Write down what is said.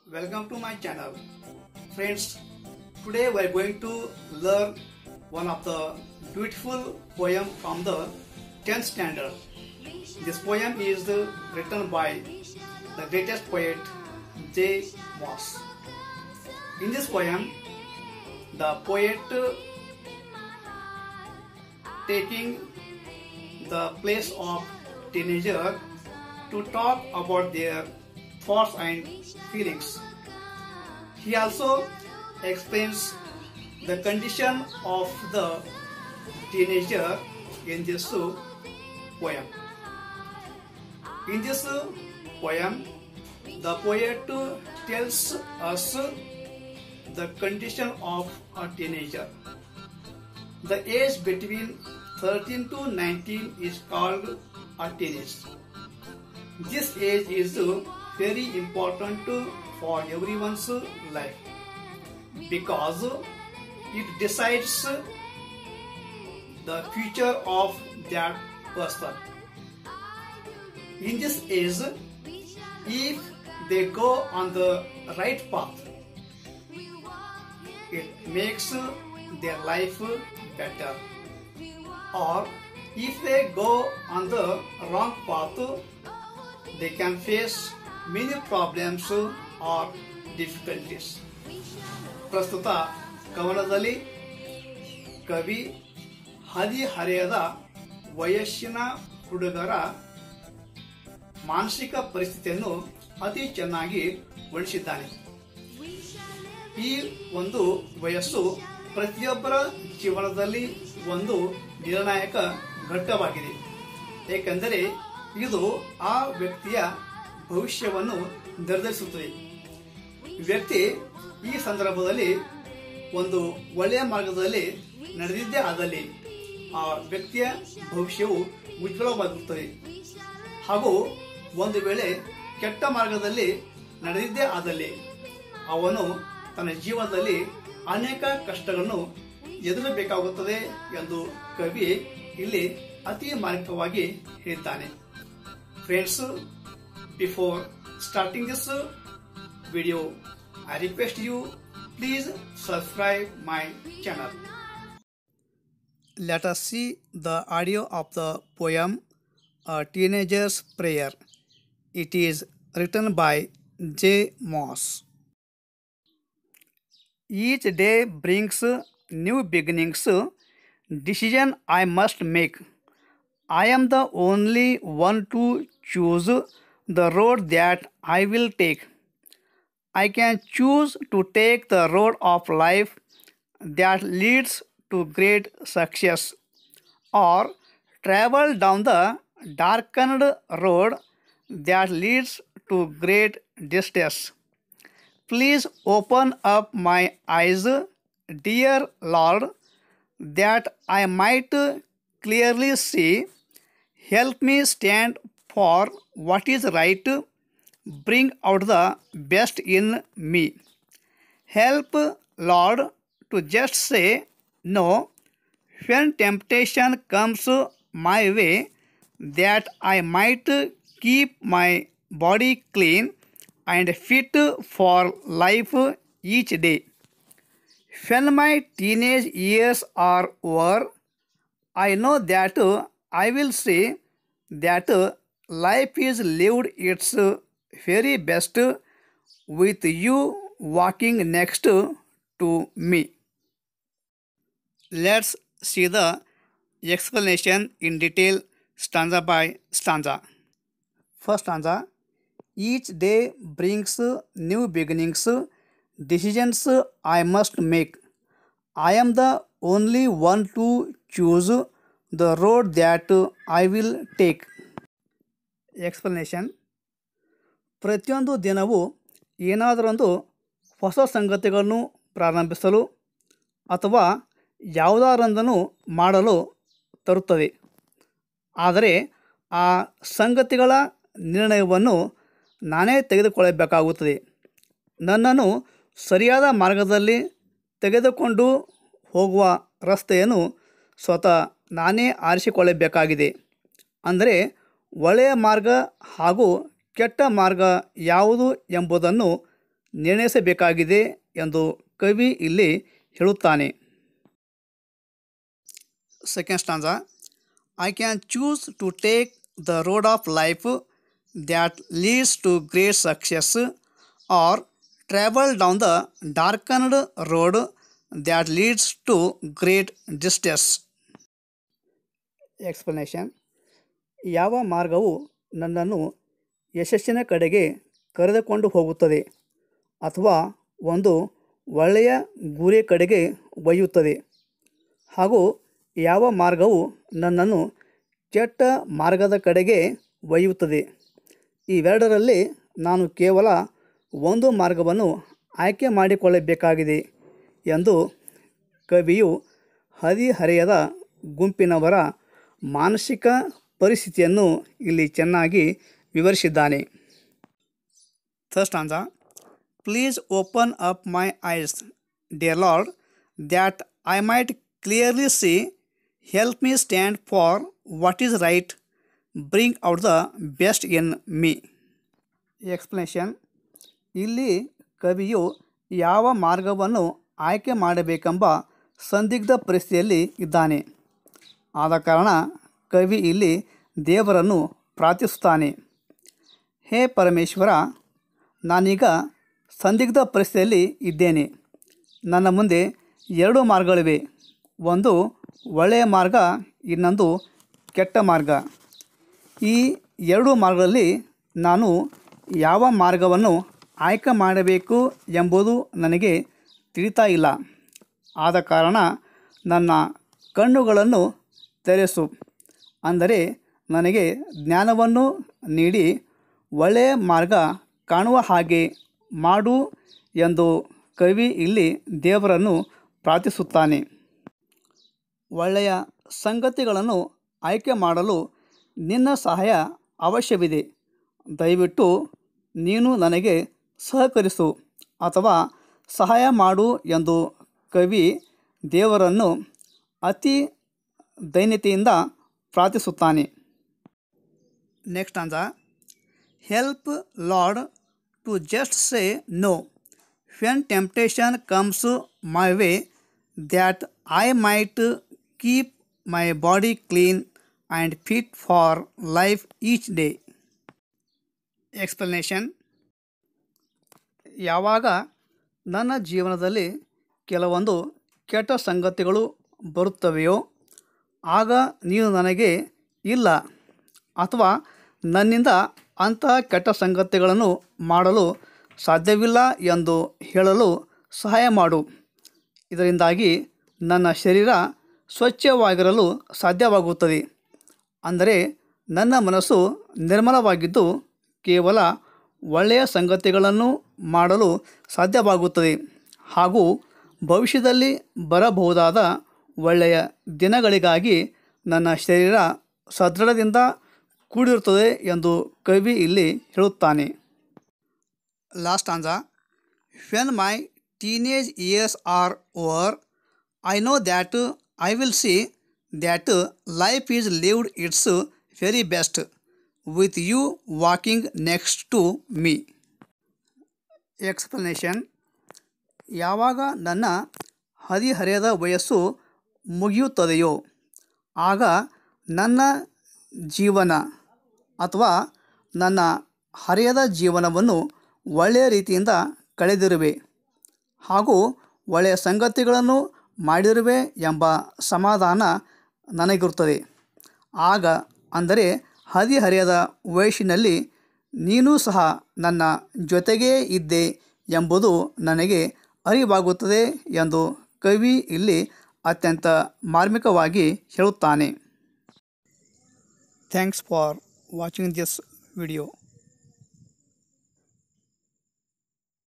welcome to my channel. Friends, today we are going to learn one of the beautiful poem from the 10th standard. This poem is written by the greatest poet J. Moss. In this poem, the poet taking the place of teenager to talk about their thoughts and feelings. He also explains the condition of the teenager in this poem. In this poem, the poet tells us the condition of a teenager. The age between 13 to 19 is called a teenage. This age is very important for everyone's life because it decides the future of that person. In this age, if they go on the right path, it makes their life better. Or if they go on the wrong path, they can face many problems or difficulties. ಪ್ರಸ್ತುತ ಕವನದಲ್ಲಿ ಕವಿ ಹದಿಹರೆಯದ ವಯಸ್ಸಿನ ಹುಡುಗರ ಮಾನಸಿಕ ಪರಿಸ್ಥಿತಿಯನ್ನು ಅತಿ ಚೆನ್ನಾಗಿ ವರ್ಣಿಸಿದ್ದಾನೆ. ಈ ಒಂದು ವಯಸ್ಸು ಪ್ರತಿಯೊಬ್ಬರ ಜೀವನದಲ್ಲಿ ಒಂದು ನಿರ್ಣಾಯಕ ಘಟ್ಟವಾಗಿದೆ. ಏಕೆಂದರೆ ಇದು ಆ ವ್ಯಕ್ತಿಯ ಭವಿಷ್ಯವನ್ನು ನಿರ್ಧರಿಸುತ್ತದೆ. ವ್ಯಕ್ತಿ ಈ ಸಂದರ್ಭದಲ್ಲಿ ಒಂದು ಒಳ್ಳೆಯ ಮಾರ್ಗದಲ್ಲಿ ನಡೆದಿದ್ದೇ ಆದಲ್ಲಿ ಆ ವ್ಯಕ್ತಿಯ ಭವಿಷ್ಯವು ಉಜ್ವಲವಾಗಿರುತ್ತದೆ. ಹಾಗೂ ಒಂದು ವೇಳೆ ಕೆಟ್ಟ ಮಾರ್ಗದಲ್ಲಿ ನಡೆದಿದ್ದೇ ಆದಲ್ಲಿ ಅವನು ತನ್ನ ಜೀವನದಲ್ಲಿ ಅನೇಕ ಕಷ್ಟಗಳನ್ನು ಎದುರಬೇಕಾಗುತ್ತದೆ ಎಂದು ಕವಿ ಇಲ್ಲಿ ಅತಿ ಮಾರ್ಮಿಕವಾಗಿ ಹೇಳಿದ್ದಾನೆ. Friends, before starting this video, I request you please subscribe my channel. Let us see the audio of the poem A Teenager's Prayer. It is written by J. Moss. Each day brings new beginnings, decision I must make. I am the only one to choose the road that I will take. I can choose to take the road of life that leads to great success, or travel down the darkened road that leads to great distress. Please open up my eyes, dear Lord, that I might clearly see. Help me stand for what is right. Bring out the best in me. Help, Lord, to just say no when temptation comes my way, that I might keep my body clean and fit for life each day. When my teenage years are over, I know that I will say that life is lived its very best with you walking next to me. Let's see the explanation in detail stanza by stanza. First stanza. Each day brings new beginnings, decisions I must make. I am the only one to choose the road that I will take. Explanation. ಪ್ರತಿಯೊಂದು ದಿನವೂ ಏನಾದರೊಂದು ಹೊಸ ಸಂಗತಿಗಳನ್ನು ಪ್ರಾರಂಭಿಸಲು ಅಥವಾ ಯಾವುದಾರೊಂದನ್ನು ಮಾಡಲು ತರುತ್ತದೆ. ಆದರೆ ಆ ಸಂಗತಿಗಳ ನಿರ್ಣಯವನ್ನು ನಾನೇ ತೆಗೆದುಕೊಳ್ಳಬೇಕಾಗುತ್ತದೆ. ನನ್ನನ್ನು ಸರಿಯಾದ ಮಾರ್ಗದಲ್ಲಿ ತೆಗೆದುಕೊಂಡು ಹೋಗುವ ರಸ್ತೆಯನ್ನು ಸ್ವತಃ ನಾನೇ ಆರಿಸಿಕೊಳ್ಳಬೇಕಾಗಿದೆ. ಅಂದರೆ ಒಳ್ಳೆಯ ಮಾರ್ಗ ಹಾಗೂ ಕೆಟ್ಟ ಮಾರ್ಗ ಯಾವುದು ಎಂಬುದನ್ನು ನಿರ್ಣಯಿಸಬೇಕಾಗಿದೆ ಎಂದು ಕವಿ ಇಲ್ಲಿ ಹೇಳುತ್ತಾನೆ. Second stanza. I can choose to take the road of life that leads to great success or travel down the darkened road that leads to great distress. Explanation. ಯಾವ ಮಾರ್ಗವು ನನ್ನನ್ನು ಯಶಸ್ಸಿನ ಕಡೆಗೆ ಕರೆದುಕೊಂಡು ಹೋಗುತ್ತದೆ ಅಥವಾ ಒಂದು ಒಳ್ಳೆಯ ಗುರಿಯ ಕಡೆಗೆ ಒಯ್ಯುತ್ತದೆ, ಹಾಗೂ ಯಾವ ಮಾರ್ಗವು ನನ್ನನ್ನು ಕೆಟ್ಟ ಮಾರ್ಗದ ಕಡೆಗೆ ಒಯ್ಯುತ್ತದೆ. ಇವೆರಡರಲ್ಲಿ ನಾನು ಕೇವಲ ಒಂದು ಮಾರ್ಗವನ್ನು ಆಯ್ಕೆ ಮಾಡಿಕೊಳ್ಳಬೇಕಾಗಿದೆ ಎಂದು ಕವಿಯು ಹದಿಹರೆಯದ ಗುಂಪಿನವರ ಮಾನಸಿಕ ಪರಿಸ್ಥಿತಿಯನ್ನು ಇಲ್ಲಿ ಚೆನ್ನಾಗಿ ವಿವರಿಸಿದ್ದಾನೆ. Third stanza. Please open up my eyes, dear Lord, that I might clearly see. Help me stand for what is right. Bring out the best in me. Explanation. ಇಲ್ಲಿ ಕವಿಯು ಯಾವ ಮಾರ್ಗವನ್ನು ಆಯ್ಕೆ ಮಾಡಬೇಕೆಂಬ ಸಂದಿಗ್ಧ ಪರಿಸ್ಥಿತಿಯಲ್ಲಿ ಇದ್ದಾನೆ. ಆದ ಕಾರಣ ಕವಿ ಇಲ್ಲಿ ದೇವರನ್ನು ಪ್ರಾರ್ಥಿಸುತ್ತಾನೆ. ಹೇ ಪರಮೇಶ್ವರ, ನಾನೀಗ ಸಂದಿಗ್ಧ ಪರಿಸ್ಥಿತಿಯಲ್ಲಿ ಇದ್ದೇನೆ. ನನ್ನ ಮುಂದೆ ಎರಡು ಮಾರ್ಗಗಳಿವೆ. ಒಂದು ಒಳ್ಳೆಯ ಮಾರ್ಗ, ಇನ್ನೊಂದು ಕೆಟ್ಟ ಮಾರ್ಗ. ಈ ಎರಡು ಮಾರ್ಗಗಳಲ್ಲಿ ನಾನು ಯಾವ ಮಾರ್ಗವನ್ನು ಆಯ್ಕೆ ಮಾಡಬೇಕು ಎಂಬುದು ನನಗೆ ತಿಳಿತಾ ಇಲ್ಲ. ಆದ ಕಾರಣ ನನ್ನ ಕಣ್ಣುಗಳನ್ನು ತೆರೆಸು, ಅಂದರೆ ನನಗೆ ಜ್ಞಾನವನ್ನು ನೀಡಿ ಒಳ್ಳೆಯ ಮಾರ್ಗ ಕಾಣುವ ಹಾಗೆ ಮಾಡು ಎಂದು ಕವಿ ಇಲ್ಲಿ ದೇವರನ್ನು ಪ್ರಾರ್ಥಿಸುತ್ತಾನೆ. ಒಳ್ಳೆಯ ಸಂಗತಿಗಳನ್ನು ಆಯ್ಕೆ ಮಾಡಲು ನಿನ್ನ ಸಹಾಯ ಅವಶ್ಯವಿದೆ. ದಯವಿಟ್ಟು ನೀನು ನನಗೆ ಸಹಕರಿಸು ಅಥವಾ ಸಹಾಯ ಮಾಡು ಎಂದು ಕವಿ ದೇವರನ್ನು ಅತಿ ದೈನ್ಯತೆಯಿಂದ ಪ್ರಾರ್ಥಿಸುತ್ತಾನೆ. Next stanza. Help Lord to just say no when temptation comes my way, that I might keep my body clean and fit for life each day. Explanation. ಯಾವಾಗ ನನ್ನ ಜೀವನದಲ್ಲಿ ಕೆಲವೊಂದು ಕೆಟ್ಟ ಸಂಗತಿಗಳು ಬರುತ್ತವೆಯೋ ಆಗ ನೀನು ನನಗೆ ಇಲ್ಲ ಅಥವಾ ನನ್ನಿಂದ ಅಂತಹ ಕೆಟ್ಟ ಸಂಗತಿಗಳನ್ನು ಮಾಡಲು ಸಾಧ್ಯವಿಲ್ಲ ಎಂದು ಹೇಳಲು ಸಹಾಯ ಮಾಡು. ಇದರಿಂದಾಗಿ ನನ್ನ ಶರೀರ ಸ್ವಚ್ಛವಾಗಿರಲು ಸಾಧ್ಯವಾಗುತ್ತದೆ. ಅಂದರೆ ನನ್ನ ಮನಸ್ಸು ನಿರ್ಮಲವಾಗಿದ್ದು ಕೇವಲ ಒಳ್ಳೆಯ ಸಂಗತಿಗಳನ್ನು ಮಾಡಲು ಸಾಧ್ಯವಾಗುತ್ತದೆ, ಹಾಗೂ ಭವಿಷ್ಯದಲ್ಲಿ ಬರಬಹುದಾದ ಒಳ್ಳೆಯ ದಿನಗಳಿಗಾಗಿ ನನ್ನ ಶರೀರ ಸದೃಢದಿಂದ ಕೂಡಿರುತ್ತದೆ ಎಂದು ಕವಿ ಇಲ್ಲಿ ಹೇಳುತ್ತಾನೆ. Last stanza. When my teenage years are over, I know that I will see that life is lived its very best with you walking next to me. Explanation. ಯಾವಾಗ ನನ್ನ ಹದಿಹರೆಯದ ವಯಸ್ಸು ಮುಗಿಯುತ್ತದೆಯೋ ಆಗ ನನ್ನ ಜೀವನ ಅಥವಾ ನನ್ನ ಹರೆಯದ ಜೀವನವನ್ನು ಒಳ್ಳೆಯ ರೀತಿಯಿಂದ ಕಳೆದಿರುವೆ ಹಾಗೂ ಒಳ್ಳೆಯ ಸಂಗತಿಗಳನ್ನು ಮಾಡಿರುವೆ ಎಂಬ ಸಮಾಧಾನ ನನಗಿರುತ್ತದೆ. ಆಗ ಅಂದರೆ ಹದಿಹರೆಯದ ವಯಸ್ಸಿನಲ್ಲಿ ನೀನು ಸಹ ನನ್ನ ಜೊತೆಗೇ ಇದ್ದೆ ಎಂಬುದು ನನಗೆ ಅರಿವಾಗುತ್ತದೆ ಎಂದು ಕವಿ ಇಲ್ಲಿ ಅತ್ಯಂತ ಮಾರ್ಮಿಕವಾಗಿ ಹೇಳುತ್ತಾನೆ. Thanks for watching this video.